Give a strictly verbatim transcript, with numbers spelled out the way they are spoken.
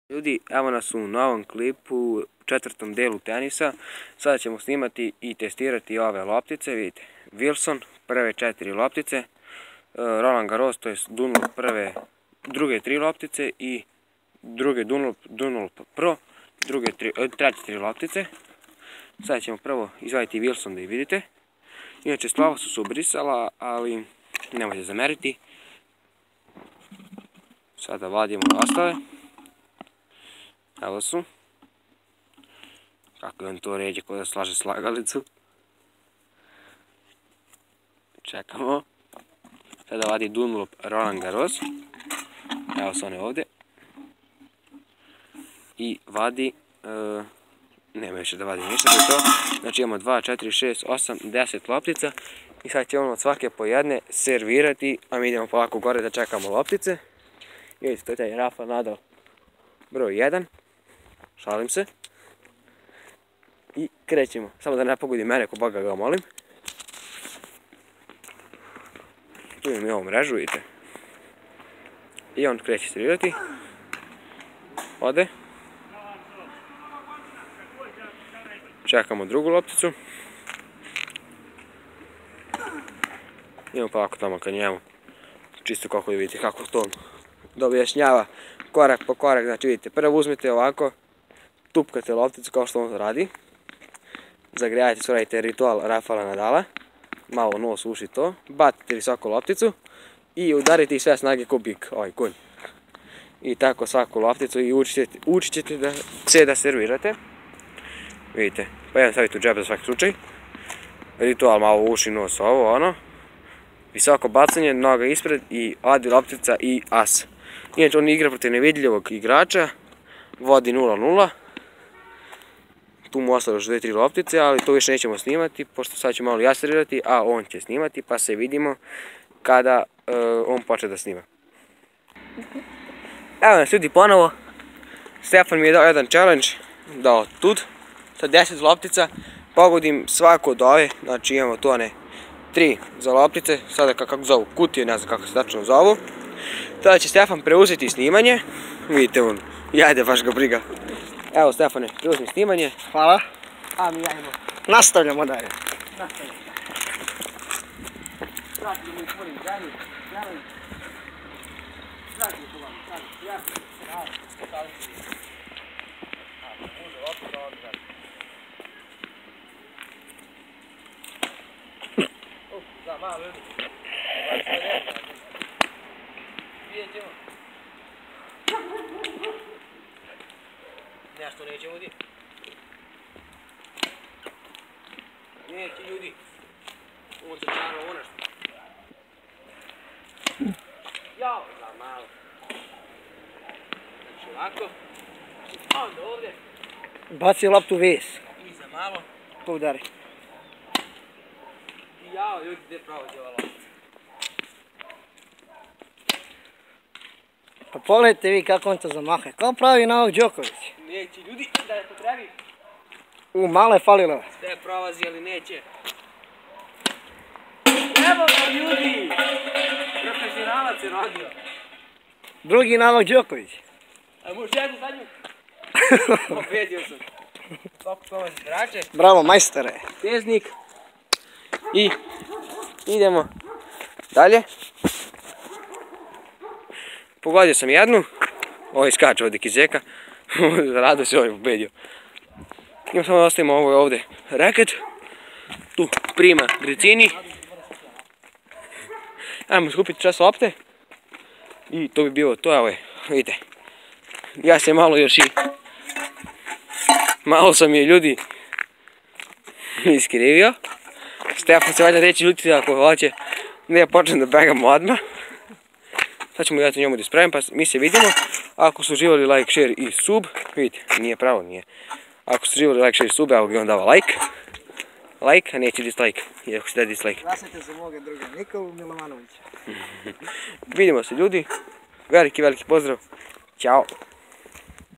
Ljudi, evo nas u novom klipu, u četvrtom delu tenisa. Sada ćemo snimati i testirati ove loptice, vidite. Wilson, prve četiri loptice, Roland Garros, to je Dunlop prve, druge tri loptice i druge Dunlop, Dunlop Pro, druge tri, treće tri loptice. Sada ćemo prvo izvaditi Wilson da ih vidite. Inače, slava su se ubrisala, ali nemojte zameriti. Sada vadimo ostale. Evo su. Kako je on to ređe kod da slaže slagalicu. Čekamo. Sada vadi Dunlop Roland Garros. Evo su one ovdje. I vadi... E, nema više da vadi ništa, to je to. Znači imamo dva, četiri, šest, osam, deset loptica. I sad ćemo od svake po jedne servirati, a mi idemo polako gore da čekamo loptice. I vidite, to je taj Rafa Nadal broj jedan. Šalim se. I krećemo. Samo da ne pogodi mene, ko Boga ga molim. Tu imam i ovu mrežu, vidite. I on kreće servirati. Ode. Čekamo drugu lopticu. Idemo polako tamo ka njemu. Čisto kako da vidite kako to da objašnjava korak po korak. Znači vidite, prvo uzmete ovako, tupkate lopticu kao što on to radi. Zagrijajte, radite ritual Rafaela Nadala. Malo nos, uši to. Batite visoko lopticu i udarite sve snage ko bik, ovaj konj. I tako svaku lopticu i učit ćete da se da servirate. Vidite, pa jedan stavite u džep za svaki slučaj. Ritual malo uši, nos, ovo, ono. Visoko bacanje, noga ispred i odi loptica i as. Inače on igra protiv nevidljivog igrača. Vodi nula nula. Tu mu ostalo još dve tri loptice, ali to više nećemo snimati, pošto sad ću malo ja servirati, a on će snimati, pa se vidimo kada uh, on počne da snima. Evo nas ljudi ponovo. Stefan mi je dao jedan challenge, dao tud, sa deset loptica, pogodim svaku od ove, znači imamo tu one tri za loptice, sada kako zovu, kutije, ne znam kako se tačno zovu. Sada će Stefan preuzeti snimanje, vidite on, jajde baš ga briga. Evo Stefane, preuzmi snimanje. Hvala. A mi jajmo. Nastavljamo dalje. Nastavljamo. Zrati mi otvorim žanju, žanju. Zrati mi to vam, zrati, ja sam se radi, stavim se vi. A, može opet ovo zrati. Uf, za malo ljudi. Ovo je sve redno. Vidjet ćemo. Nešto nećemo di. Neće ljudi. Ovo se čaro ovo nešto. Jao, za malo. Znači ovako. Onda ovdje. Baci loptu ves. I za malo. To udari. I jao, ljudi, gdje pravođe ova lopta. Pa pogledajte vi kako on to zamaha. Kao pravi Novak Đoković. Neće ljudi, da je to trebi. U, malo je falilo. Sve prolazi, ali neće. Evo ga ljudi! Profesionalac je rodio. Drugi Novak Đoković. A možeš jednu zadnju? Pobedio sam. Svako tome se drače. Bravo, majstore. Teznik. I idemo dalje. Pogodio sam jednu. Ovo iskače ovdje kizeka. Rado se ovaj pobedio. Imamo samo da ostavimo ovo ovdje reket. Tu prima Grecini. Ajmo skupiti čas lopte. I to bi bilo to, evo je, vidite. Ja se malo još i... Malo sam je ljudi iskrivio. Stefan se valjda reći ljudi ako hoće da ja počnem da begam odmah. Sad ćemo dati njemu da ispravim, pa mi se vidimo. Ako su uživali like, share i sub, vidite, nije pravo, nije. Ako su uživali like, share i sub, evo gdje on dava like. Like, a neće dislike, jer ako se da dislike. Glasajte za moga druga Nikolu Milovanovića. Vidimo se ljudi, veliki, veliki pozdrav, ćao.